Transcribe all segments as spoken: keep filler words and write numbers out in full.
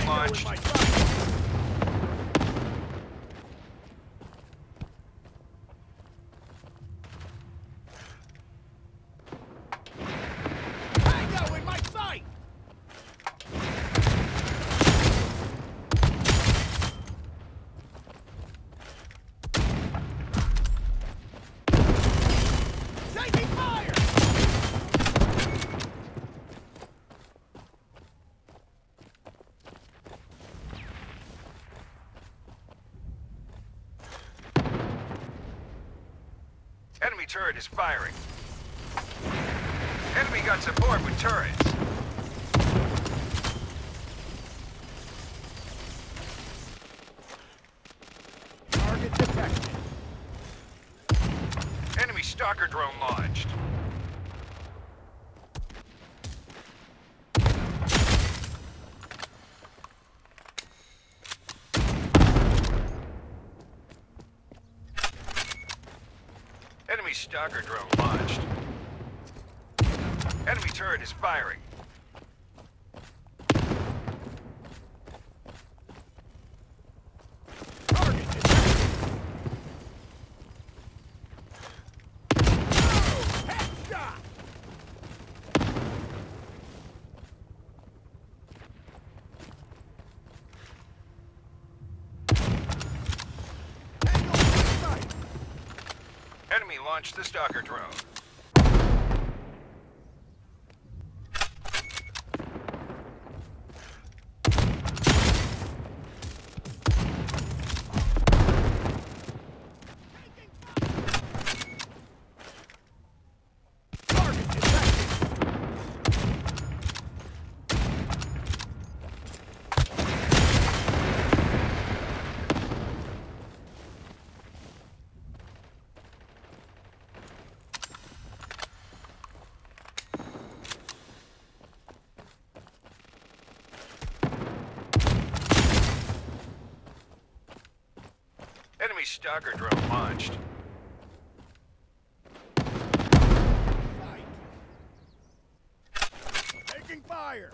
launched. Tango in my sight! Taking fire! Enemy turret is firing. Enemy got support with turrets. Target detected. Enemy stalker drone launched. Enemy stalker drone launched. Enemy turret is firing. Target detected. Oh, headshot! Tango in my sight! Enemy launched the stalker drone. Target detected. Enemy stalker drone launched. Sight. Taking fire.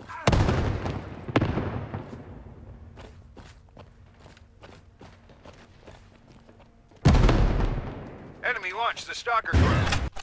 Enemy launched the stalker drone.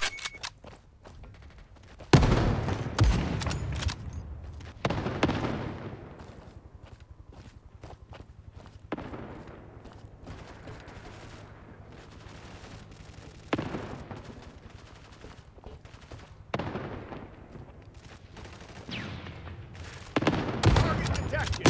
Target detected.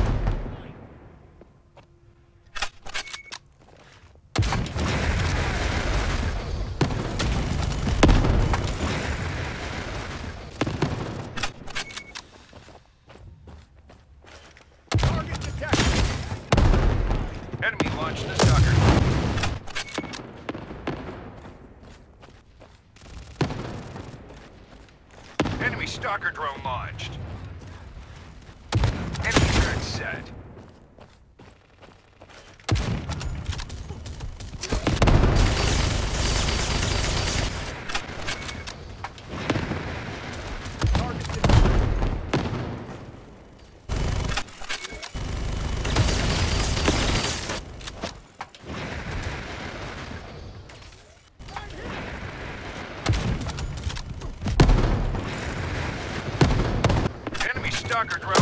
Target detected. Enemy launched the stalker drone. Enemy stalker drone launched. Enemy turret set. Target detected. I'm hit. Enemy stalker drone